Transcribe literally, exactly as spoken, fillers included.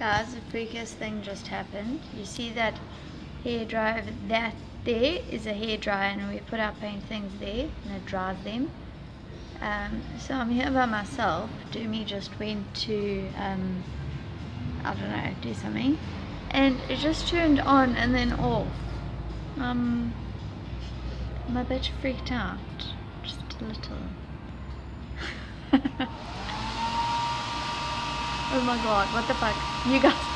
Guys, the freakiest thing just happened. You see that hair dryer, that there is a hair dryer, and we put our paint things there and it dries them. Um, so I'm here by myself. Doomy just went to, um, I don't know, do something, and it just turned on and then off. Um, I'm a bit freaked out, just a little. Oh my god, what the fuck? You guys